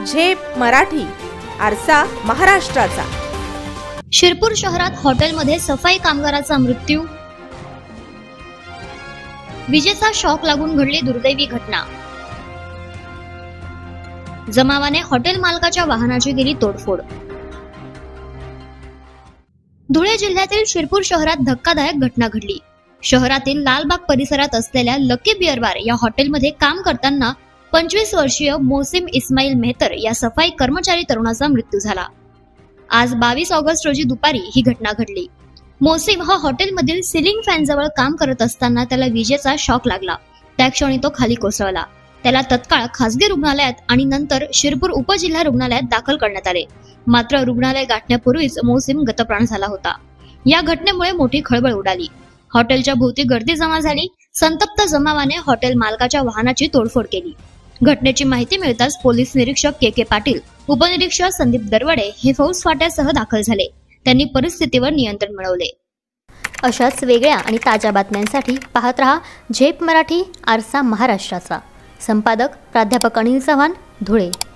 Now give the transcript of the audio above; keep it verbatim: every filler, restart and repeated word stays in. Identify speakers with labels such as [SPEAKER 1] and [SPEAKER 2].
[SPEAKER 1] झेप मराठी, आरसा महाराष्ट्राचा।
[SPEAKER 2] शिरपूर शहरात हॉटेलमध्ये सफाई कामगाराचा मृत्यू, विजेचा शॉक लागून घडली दुर्दैवी घटना। जमावाने हॉटेल मालकाच्या वाहनाची केली तोडफोड। धुळे जिल्ह्यातील शिरपूर शहरात धक्कादायक घटना घडली। शहरातील लालबाग परिसरात असलेल्या लकी बिअर बार या हॉटेलमध्ये काम करताना पंचवीस वर्षीय मोसिम इस्माईल मेहतर या सफाई कर्मचारी तरुणाचा मृत्यू झाला। आज बावीस ऑगस्ट रोजी दुपारी ही घटना घडली। मोसिम हा हॉटेलमधील सिलिंग फॅन जवळ काम करत असताना त्याला विजेचा शॉक लागला। त्या क्षणी तो खाली कोसळला। त्याला तत्काळ खासगी रुग्णालयात आणि नंतर शिरपूर उपजिल्हा रुग्णालयात दाखल करण्यात आले। मात्र रुग्णालय गाठण्यापूर्वीच मोसिम गतप्राण झाला होता। या घटनेमुळे मोठी खळबळ उडाली। हॉटेलच्या भोवती गर्दी जमा झाली। संतप्त जमावाने हॉटेल मालकाच्या वाहनाची तोडफोड केली। घटनेची माहिती मिळताच पोलीस निरीक्षक के के पाटील, उपनिरीक्षक संदीप दरवडे हे फौज फाट्यासह दाखल झाले। त्यांनी परिस्थितीवर नियंत्रण मिळवले।
[SPEAKER 3] अशाच वेगळ्या आणि ताज्या बातम्यांसाठी पाहत रहा झेप मराठी, आरसा महाराष्ट्राचा। संपादक प्राध्यापक अनिल चव्हाण, धुळे।